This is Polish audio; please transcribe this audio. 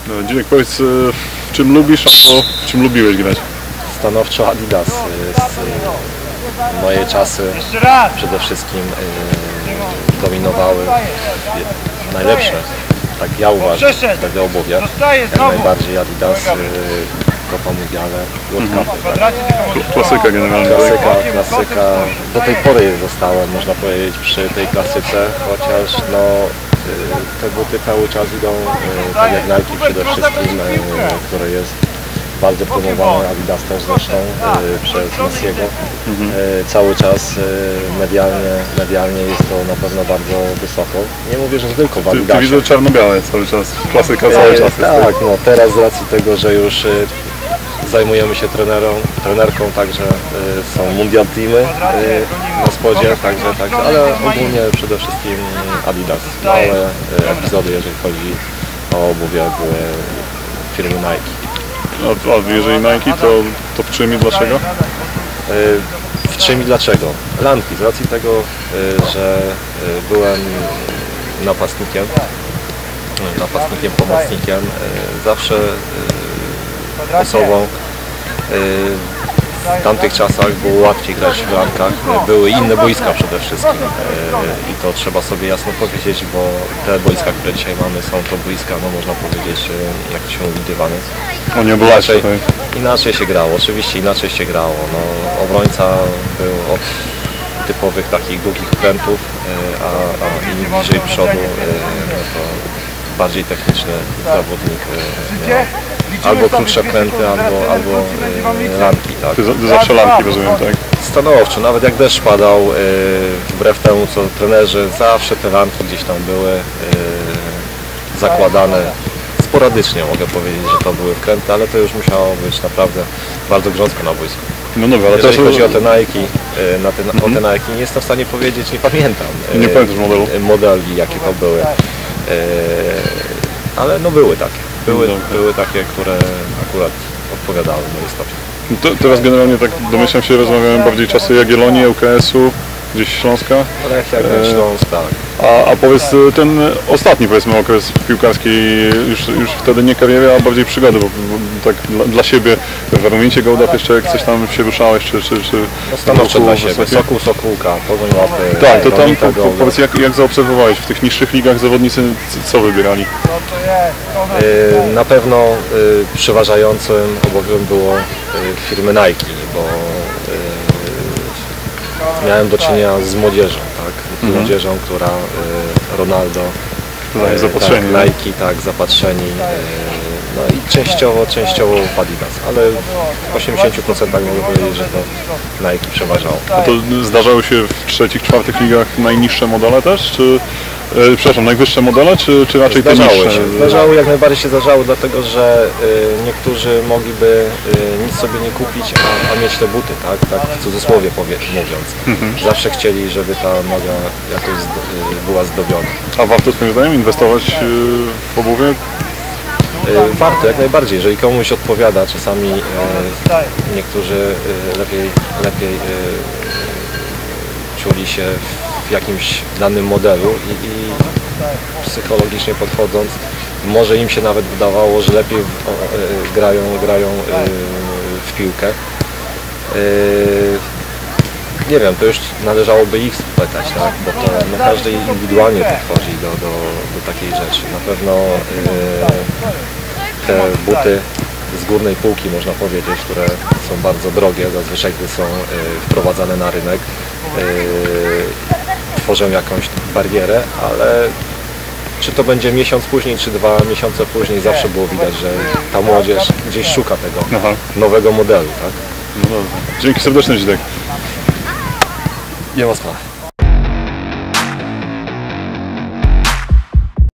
No, Dzienek, powiedz, w czym lubisz albo w czym lubiłeś grać? Stanowczo Adidas. Moje czasy przede wszystkim dominowały najlepsze, tak ja uważam, wtedy obuwie. Jak najbardziej Adidas, Copa Mundiale, World Cup. Klasyka generalnie. Klasyka. Do tej pory zostałem, można powiedzieć, przy tej klasyce, chociaż no, te buty cały czas idą, tak jak Nike przede wszystkim, które jest bardzo promowane, Adidas też zresztą przez Messiego. Cały czas medialnie jest to na pewno bardzo wysoko. Nie mówię, że tylko w Adidasie. Ty widzę czarno-białe cały czas, klasyka cały czas. Tak, no teraz z racji tego, że już zajmujemy się trenerką, także są mundial teamy na spodzie, także, ale ogólnie przede wszystkim Adidas. Małe epizody, jeżeli chodzi o obuwie, były firmy Nike. A jeżeli Nike, to w czym i dlaczego? W czym i dlaczego? Lanki, z racji tego, że byłem pomocnikiem, zawsze osobą w tamtych czasach było łatwiej grać w lankach, były inne boiska przede wszystkim i to trzeba sobie jasno powiedzieć, bo te boiska, które dzisiaj mamy, są to boiska, no można powiedzieć, jak to się mówi, dywany. Inaczej się grało, oczywiście inaczej się grało. No, obrońca był od typowych takich długich krętów, a im bliżej przodu, no to bardziej techniczny zawodnik miał albo krótsze kręty, albo lanki. Tak. Ty zawsze lanki, rozumiem, tak? Stanowczo, nawet jak deszcz padał, wbrew temu co trenerzy, zawsze te lanki gdzieś tam były zakładane. Sporadycznie mogę powiedzieć, że to były wkręty, ale to już musiało być naprawdę bardzo grząsko na boisku. No dobra, ale jeżeli chodzi o te Nike, o te Nike, nie jestem w stanie powiedzieć, nie pamiętam. Nie pamiętasz modelu? Modeli, jakie to były. Ale no były takie. Były takie, które akurat odpowiadały mojej stopie. Teraz generalnie tak domyślam się, rozmawiałem bardziej czasy Jagiellonii, ŁKS-u, gdzieś Śląska. Jak Śląsk, tak. A powiedz, ten ostatni, powiedzmy, okres piłkarskiej, już wtedy nie kariery, a bardziej przygody, bo tak dla siebie w Warumięcie Gołdaw jeszcze jak coś tam się ruszałeś, czy no stanowczo dla siebie, Sokół, Sokółka, Pogoń Łapy. Tak, to tam powiedz, jak zaobserwowałeś w tych niższych ligach zawodnicy, co wybierali? Na pewno przeważającym obowiem było firmy Nike, bo miałem do czynienia z młodzieżą, tak? Młodzieżą, która Ronaldo, zapatrzeni, tak, Nike, tak, zapatrzeni, no i częściowo w Adidas, ale w 80% mogę powiedzieć, że to Nike przeważało. A to zdarzały się w trzecich, czwartych ligach najniższe modele też, czy przepraszam, najwyższe modele, czy raczej te niższe? Zdarzały, jak najbardziej się zdarzały, dlatego że niektórzy mogliby nic sobie nie kupić, a mieć te buty, tak w cudzysłowie mówiąc. Zawsze chcieli, żeby ta noga jakoś była zdobiona. A warto, twoim zdaniem, inwestować w obuwie? Warto, jak najbardziej. Jeżeli komuś odpowiada, czasami niektórzy lepiej czuli się w jakimś danym modelu i psychologicznie podchodząc, może im się nawet wydawało, że lepiej grają w piłkę. Nie wiem, to już należałoby ich spytać, tak? Bo to no, każdy indywidualnie podchodzi do takiej rzeczy. Na pewno te buty z górnej półki, można powiedzieć, które są bardzo drogie, zazwyczaj gdy są wprowadzane na rynek, tworzą jakąś barierę, ale czy to będzie miesiąc później, czy 2 miesiące później, zawsze było widać, że ta młodzież gdzieś szuka tego nowego modelu, tak? No dobrze. Dzięki serdeczne, Dzidek. Nie ma sprawy.